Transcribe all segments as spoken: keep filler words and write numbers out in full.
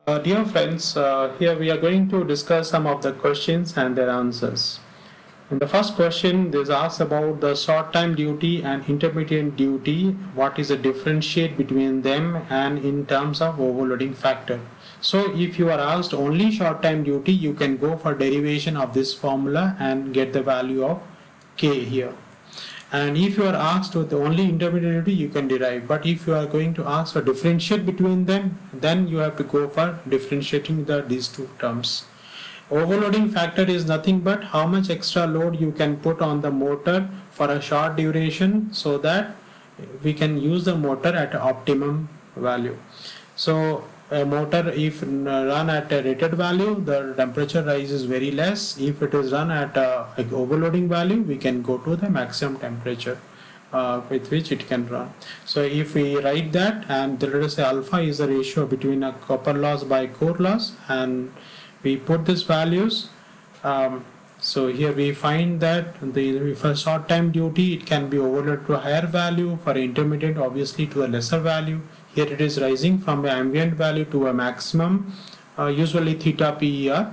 Uh, dear friends, uh, here we are going to discuss some of the questions and their answers. In the first question, this asks about the short-time duty and intermittent duty. What is the differentiate between them and in terms of overloading factor? So if you are asked only short-time duty, you can go for derivation of this formula and get the value of K here. And if you are asked with only intermediate duty, you can derive. But if you are going to ask for differentiate between them, then you have to go for differentiating the these two terms. Overloading factor is nothing but how much extra load you can put on the motor for a short duration so that we can use the motor at optimum value. So a motor, if run at a rated value, the temperature rise is very less. If it is run at a like overloading value, we can go to the maximum temperature uh, with which it can run. So if we write that, and let us say alpha is the ratio between a copper loss by core loss, and we put these values. Um, so here we find that the for short time duty it can be overloaded to a higher value, for intermittent obviously to a lesser value. Here it is rising from the ambient value to a maximum, uh, usually theta P E R,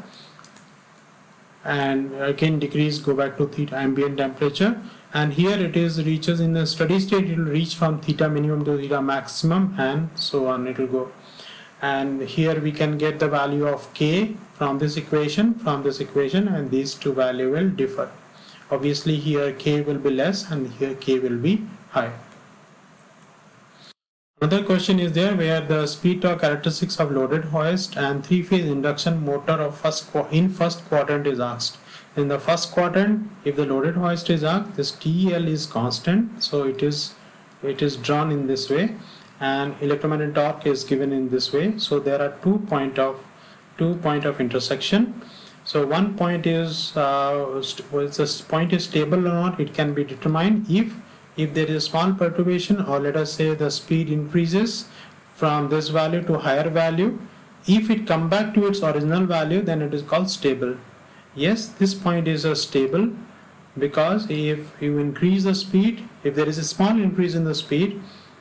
and again decrease, go back to theta ambient temperature, and here it is reaches in the steady state, it will reach from theta minimum to theta maximum, and so on it will go. And here we can get the value of K from this equation, from this equation, and these two value will differ. Obviously here K will be less and here K will be high. Another question is there where the speed torque characteristics of loaded hoist and three-phase induction motor of first in first quadrant is asked. In the first quadrant, if the loaded hoist is asked, this T L is constant, so it is it is drawn in this way, and electromagnetic torque is given in this way. So there are two point of two point of intersection. So one point is uh, whether this point is stable or not, it can be determined if if there is small perturbation, or let us say the speed increases from this value to higher value. If it come back to its original value, then it is called stable. Yes, this point is a stable because if you increase the speed, if there is a small increase in the speed,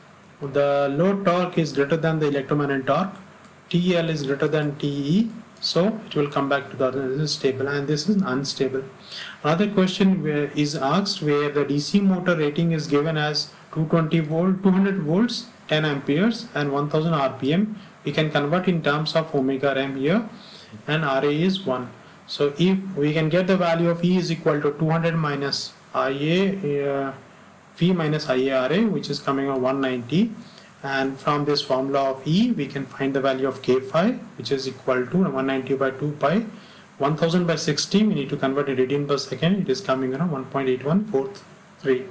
the load torque is greater than the electromagnetic torque, T L is greater than T E, so it will come back to the other. This is stable and this is unstable. Another question where is asked where the D C motor rating is given as two hundred twenty volt, two hundred volts, ten amperes and one thousand R P M. We can convert in terms of omega M here, and R A is one. So if we can get the value of E is equal to two hundred minus I A, uh, V minus I A R A, which is coming on one ninety. And from this formula of E, we can find the value of K phi, which is equal to one ninety by two pi. one thousand by sixty, we need to convert it radian per second. It is coming around one point eight one four three.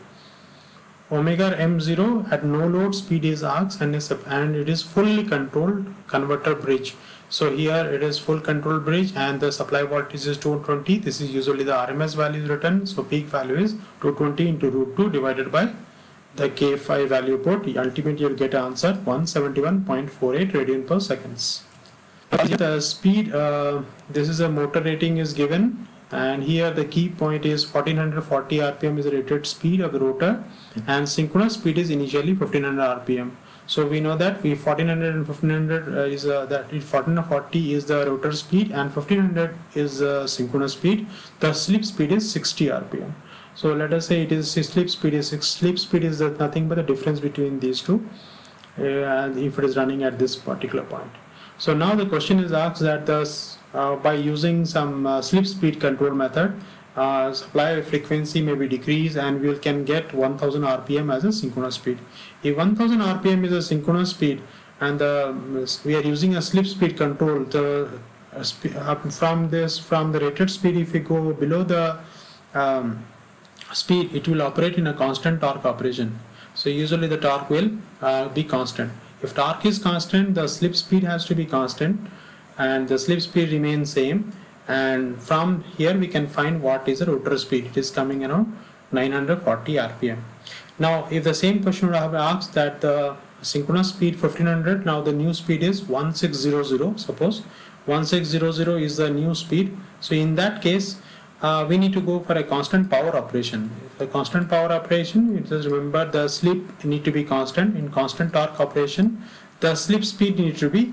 Omega M zero at no load speed is asked, and, and it is fully controlled converter bridge. So here it is full control bridge and the supply voltage is two hundred twenty. This is usually the R M S value is written. So peak value is two hundred twenty into root two divided by the K phi value put. Ultimately you will get an answer one seventy-one point four eight radian per seconds. The speed, uh, this is a motor rating is given, and here the key point is fourteen forty R P M is the rated speed of the rotor, and synchronous speed is initially fifteen hundred R P M. So we know that we fourteen hundred and fifteen hundred uh, is uh, that fourteen forty is the rotor speed and fifteen hundred is uh, synchronous speed. The slip speed is sixty R P M. So let us say it is slip speed is six. Slip speed is nothing but the difference between these two, uh, and if it is running at this particular point. So now the question is asked that the, uh, by using some uh, slip speed control method, uh, supply frequency may be decreased and we can get one thousand R P M as a synchronous speed. If one thousand R P M is a synchronous speed and the, we are using a slip speed control, the uh, sp uh, from this from the rated speed, if we go below the um, speed, it will operate in a constant torque operation. So usually the torque will uh, be constant. If torque is constant, the slip speed has to be constant, and the slip speed remains same. And from here we can find what is the rotor speed. It is coming around nine hundred forty R P M. Now, if the same question would have asked that the synchronous speed fifteen hundred, now the new speed is sixteen hundred. Suppose sixteen hundred is the new speed. So in that case, uh, we need to go for a constant power operation. The constant power operation, it is remember the slip need to be constant. In constant torque operation, the slip speed need to be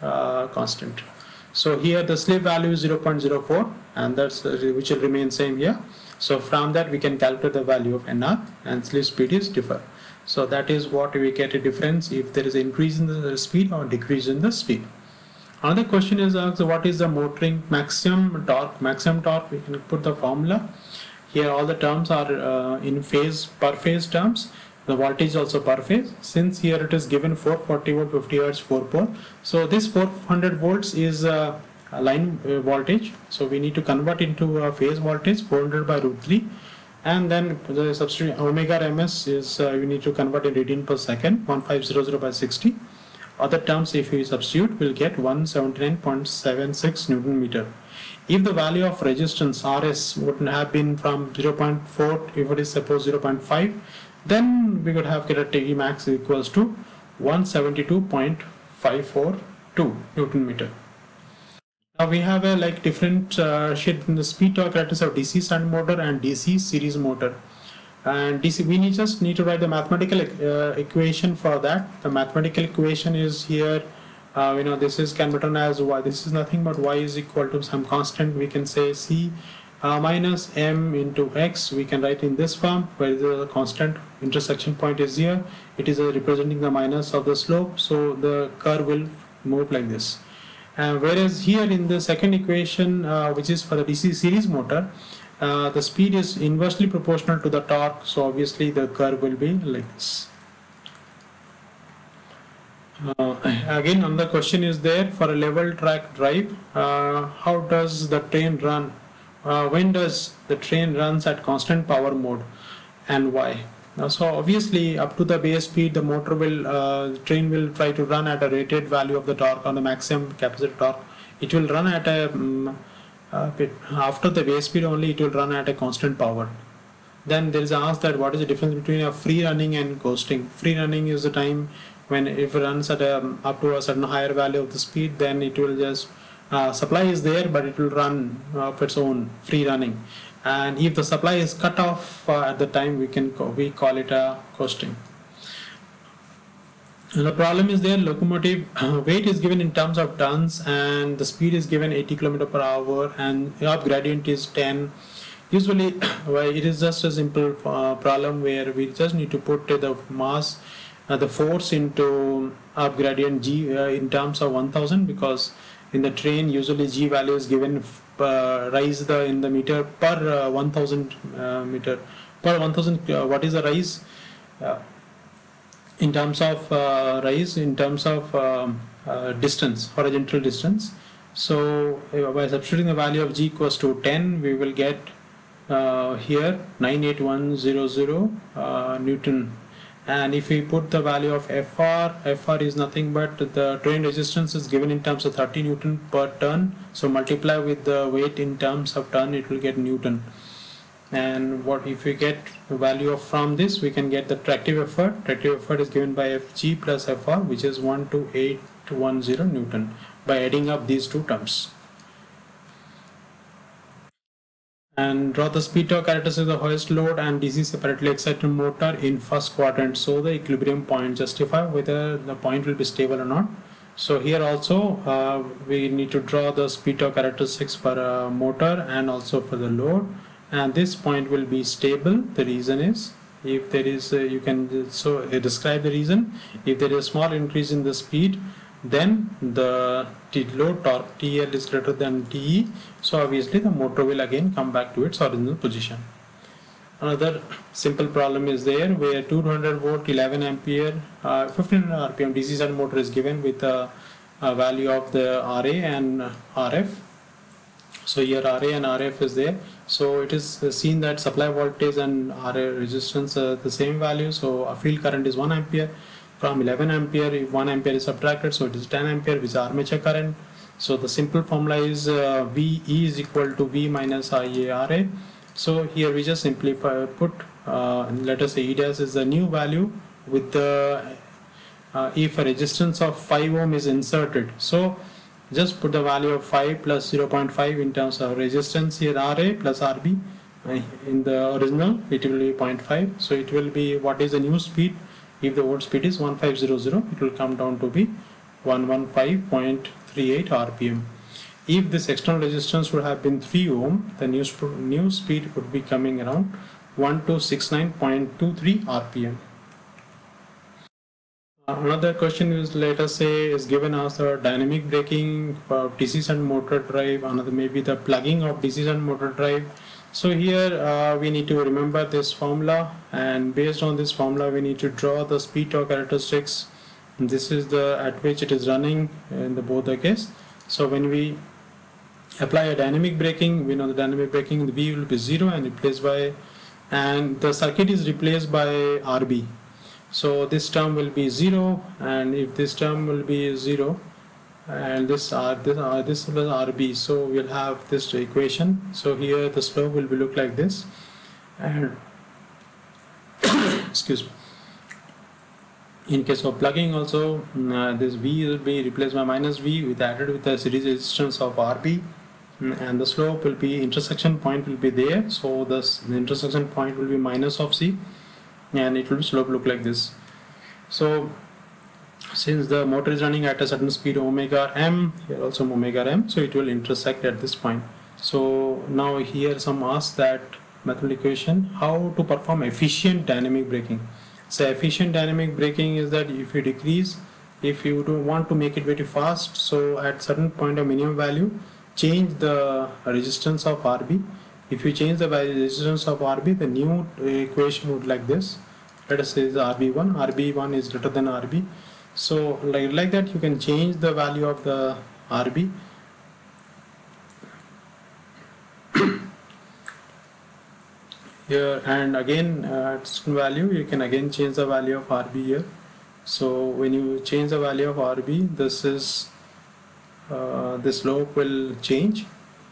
uh, constant. So here the slip value is zero point zero four, and that's uh, which will remain same here. So from that we can calculate the value of N R, and slip speed is differ. So that is what we get a difference if there is an increase in the speed or decrease in the speed. Another question is asked, what is the motoring maximum torque? Maximum torque, we can put the formula. Here all the terms are uh, in phase, per phase terms. The voltage also per phase. Since here it is given four forty volt, fifty hertz, four pole. So this four hundred volts is uh, a line uh, voltage. So we need to convert into a phase voltage, four hundred by root three. And then the substitute omega ms is uh, you need to convert in radian per second, fifteen hundred by sixty. Other terms, if we substitute, we'll get one seventy-nine point seven six Newton meter. If the value of resistance R S would have been from zero point four, if it is suppose zero point five, then we could have get a T max equals to one seventy-two point five four two Newton meter. Now we have a like different uh, shade in the speed torque characteristics of D C shunt motor and D C series motor. And D C, we need just need to write the mathematical uh, equation for that. The mathematical equation is here. Uh, you know, this is can be written as y. This is nothing but y is equal to some constant. We can say c uh, minus m into x. We can write in this form where the constant intersection point is here. It is uh, representing the minus of the slope. So the curve will move like this. Uh, whereas here in the second equation, uh, which is for the D C series motor, uh, the speed is inversely proportional to the torque. So obviously the curve will be like this. Uh, again, another question is there for a level track drive. Uh, how does the train run? Uh, when does the train runs at constant power mode, and why? Now, so obviously, up to the base speed, the motor will, uh, the train will try to run at a rated value of the torque on the maximum capacitor torque. It will run at a um, uh, bit, after the base speed only. It will run at a constant power. Then there is asked that what is the difference between a free running and coasting. Free running is the time when if it runs at a, um, up to a certain higher value of the speed, then it will just uh, supply is there, but it will run of its own, free running. And if the supply is cut off uh, at the time, we can call, we call it a coasting. And the problem is there, locomotive uh, weight is given in terms of tons, and the speed is given eighty kilometers per hour, and up gradient is ten. Usually, well, it is just a simple uh, problem where we just need to put uh, the mass, uh, the force into up gradient g uh, in terms of one thousand, because in the train usually g value is given uh, rise the in the meter per uh, one thousand uh, meter per one thousand. Uh, what is the rise uh, in terms of uh, rise in terms of um, uh, distance, horizontal distance? So uh, by substituting the value of g equals to ten, we will get uh, here nine eight one zero zero uh, Newton. And if we put the value of F R, F R is nothing but the train resistance is given in terms of thirty Newton per ton. So multiply with the weight in terms of ton, it will get Newton. And what if we get the value of from this, we can get the tractive effort. Tractive effort is given by F G plus F R, which is one two eight one zero Newton, by adding up these two terms. And draw the speed torque characteristics of the hoist load and D C separately excited motor in first quadrant. So the equilibrium point justify whether the point will be stable or not. So here also uh, we need to draw the speed torque characteristics for a motor and also for the load. And this point will be stable. The reason is, if there is a, you can so uh, describe the reason. If there is a small increase in the speed, then the load torque T L is greater than T E, so obviously the motor will again come back to its original position. Another simple problem is there where two hundred volt, eleven ampere, uh, fifteen hundred R P M D C shunt motor is given with a, a value of the R A and R F. So here R A and R F is there. So it is seen that supply voltage and R A resistance are the same value. So a field current is one ampere. From eleven ampere, if one ampere is subtracted, so it is ten ampere, which is armature current. So the simple formula is uh, V E is equal to V minus I A R A. So here we just simplify, put uh, let us say E dash is the new value with the uh, if a resistance of five ohm is inserted. So just put the value of five plus zero point five in terms of resistance here, R A plus R B. Uh, in the original it will be zero point five. So it will be what is the new speed. If the old speed is fifteen hundred, it will come down to be one hundred fifteen point three eight R P M. If this external resistance would have been three ohm, the new, sp new speed would be coming around one thousand two hundred sixty-nine point two three R P M. Another question is, let us say, is given as the dynamic braking for D C shunt motor drive, another maybe the plugging of D C shunt motor drive. So here uh, we need to remember this formula, and based on this formula we need to draw the speed torque characteristics. And this is the at which it is running in the both the case. So when we apply a dynamic braking, we know the dynamic braking, the V will be zero and replaced by, and the circuit is replaced by R B. So this term will be zero, and if this term will be zero, and this R this R this was R B, so we'll have this equation. So here the slope will be look like this, and excuse me. In case of plugging also, uh, this V will be replaced by minus V with added with the series resistance of R B, and the slope will be, intersection point will be there. So this the intersection point will be minus of C, and it will be slope look like this. So since the motor is running at a certain speed omega m, here also omega m, so it will intersect at this point. So now here some ask that mathematical equation, how to perform efficient dynamic braking. So efficient dynamic braking is that if you decrease, if you don't want to make it very fast, so at certain point of minimum value, change the resistance of R B. If you change the resistance of R B, the new equation would like this. Let us say the R B one, R B one is greater than R B. So like, like that you can change the value of the R B. Here and again uh, at certain value you can again change the value of R B here. So when you change the value of R B, this is uh, the slope will change,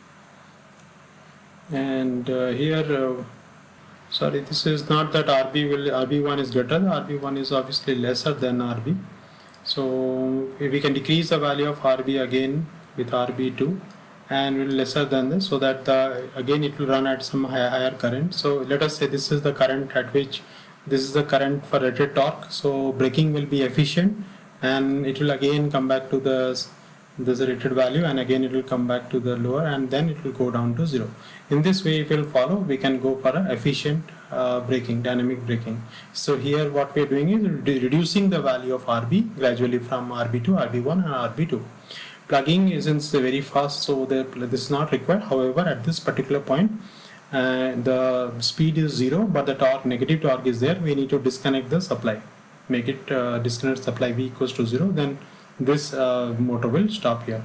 and uh, here uh, sorry, this is not that R B will R B one is greater, R B one is obviously lesser than R B. So if we can decrease the value of R B again with R B two and will lesser than this, so that the, again it will run at some higher, higher current. So let us say this is the current at which this is the current for rated torque. So braking will be efficient, and it will again come back to the this rated value, and again it will come back to the lower, and then it will go down to zero. In this way, if we will follow, we can go for a efficient uh, braking, dynamic braking. So here what we are doing is re reducing the value of R B gradually from R B to R B one and R B two. Plugging isn't very fast, so this is not required. However, at this particular point, uh, the speed is zero, but the torque, negative torque is there. We need to disconnect the supply, make it uh, disconnect supply V equals to zero. Then this uh, motor will stop here.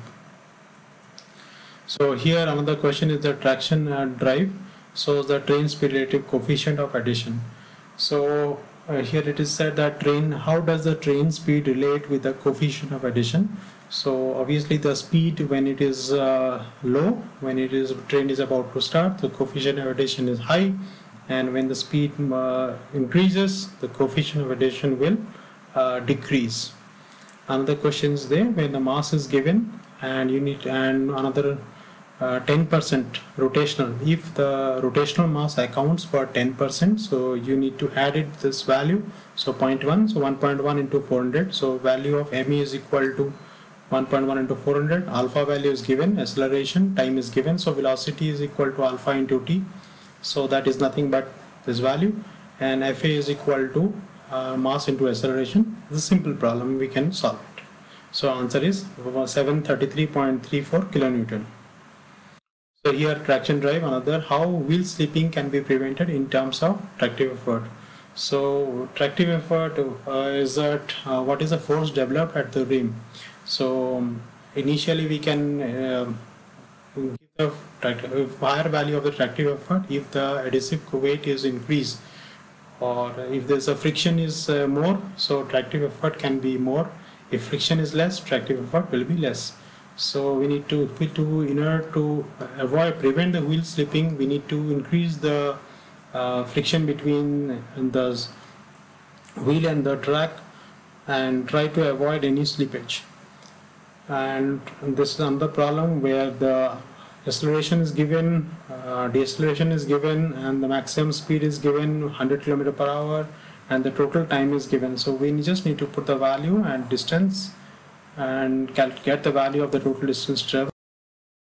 So here another question is the traction uh, drive. So the train speed relative coefficient of addition. So uh, here it is said that train, how does the train speed relate with the coefficient of addition? So obviously the speed when it is uh, low, when it is train is about to start, the coefficient of addition is high, and when the speed uh, increases, the coefficient of addition will uh, decrease. Another question is there, when the mass is given and you need and another ten percent uh, rotational, if the rotational mass accounts for ten percent, so you need to add it this value, so zero point one, so one point one into four hundred, so value of M E is equal to one point one into four hundred, alpha value is given, acceleration, time is given, so velocity is equal to alpha into t, so that is nothing but this value, and F A is equal to uh, mass into acceleration. This is a simple problem, we can solve it. So answer is seven thirty-three point three four kilonewton. So here traction drive, another, how wheel slipping can be prevented in terms of tractive effort. So tractive effort uh, is that uh, what is the force developed at the rim. So um, initially we can uh, give the tractive, higher value of the tractive effort if the adhesive weight is increased, or if there's a friction is uh, more, so tractive effort can be more. If friction is less, tractive effort will be less. So we need to, to in order to avoid, prevent the wheel slipping, we need to increase the uh, friction between the wheel and the track and try to avoid any slippage. And this is another problem where the acceleration is given, uh, deceleration is given, and the maximum speed is given one hundred kilometers per hour, and the total time is given. So we just need to put the value and distance and cal- get the value of the total distance traveled.